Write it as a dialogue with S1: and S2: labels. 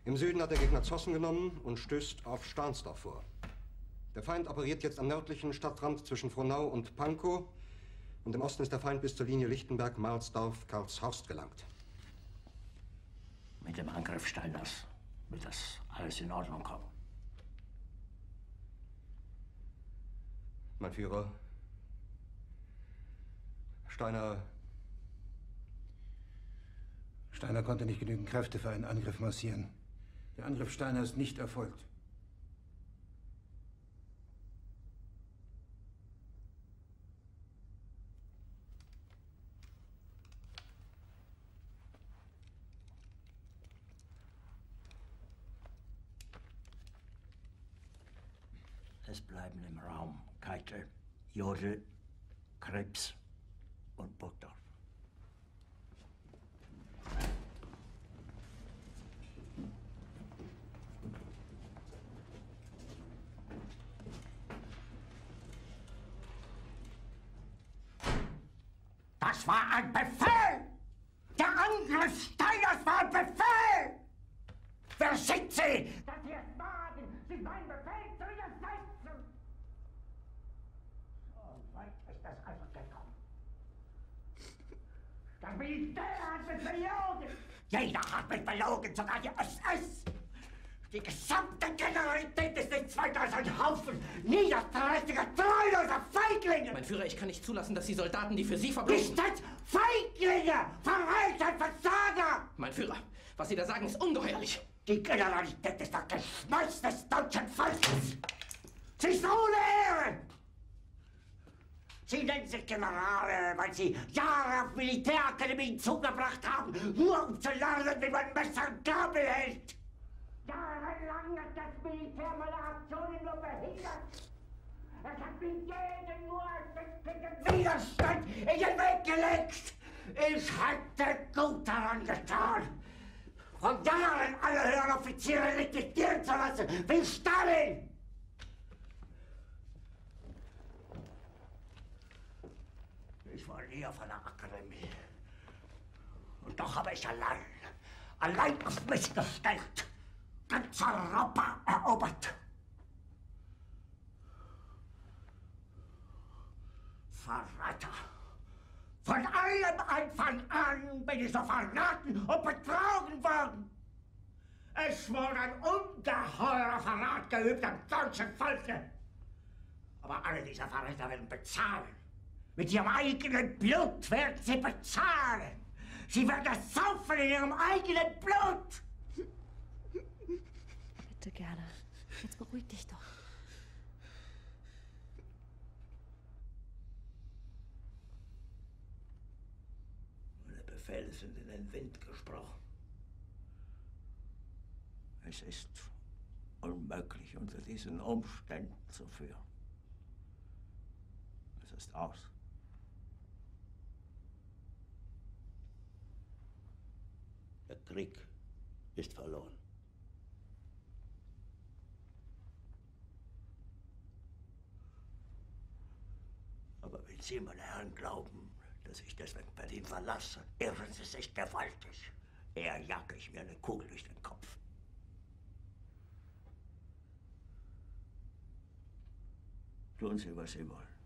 S1: Im Süden hat der Gegner Zossen genommen und stößt auf Stahnsdorf vor. Der Feind operiert jetzt am nördlichen Stadtrand zwischen Frohnau und Pankow. Und im Osten ist der Feind bis zur Linie Lichtenberg-Marsdorf-Karlshorst gelangt.
S2: Mit dem Angriff Steiners wird das alles in Ordnung kommen.
S1: Mein Führer, Steiner
S3: konnte nicht genügend Kräfte für einen Angriff massieren. Der Angriff Steiner ist nicht erfolgt.
S2: Es bleiben im Raum Keitel, Jodl, Krebs und Burgdorf. Das war ein Befehl! Der Angriff Steiners war ein Befehl! Wer sind Sie, dass Sie es wagen, sich meinen Befehl zu widersetzen? So weit ist das also gekommen. Das Militär hat mich belogen! Jeder hat mich belogen, sogar die SS! Die gesamte Generalität ist nichts weiter als ein Haufen niederträchtiger, treuloser Feiglinge!
S4: Mein Führer, ich kann nicht zulassen, dass die Soldaten, die für Sie verbringen...
S2: Nicht als Feiglinge! Verräter, Versager!
S4: Mein Führer, was Sie da sagen, ist ungeheuerlich.
S2: Die Generalität ist das Geschmeiß des deutschen Volkes! Sie ist ohne Ehre! Sie nennen sich Generale, weil Sie Jahre auf Militärakademien zugebracht haben, nur um zu lernen, wie man Messer und Gabel hält! Jahrelang hat das Militär meine Aktionen nur behindert. Es hat mir jeden nur ersichtlichen Widerstand in den Weg gelegt. Ich hätte gut daran getan, von Jahren alle höheren Offiziere liquidieren zu lassen, wie Stalin. Ich war nie auf einer Akademie. Und doch habe ich allein auf mich gestellt, ganz Europa erobert. Verräter! Von allem Anfang an bin ich so verraten und betrogen worden. Es wurde ein ungeheurer Verrat geübt am deutschen Volke. Aber alle diese Verräter werden bezahlen. Mit ihrem eigenen Blut werden sie bezahlen. Sie werden es saufen in ihrem eigenen Blut.
S5: Bitte gerne. Jetzt beruhig dich doch.
S2: Meine Befehle sind in den Wind gesprochen. Es ist unmöglich, unter diesen Umständen zu führen. Es ist aus. Der Krieg ist verloren. Aber wenn Sie, meine Herren, glauben, dass ich deswegen Berlin verlasse, irren Sie sich gewaltig. Eher jage ich mir eine Kugel durch den Kopf. Tun Sie, was Sie wollen.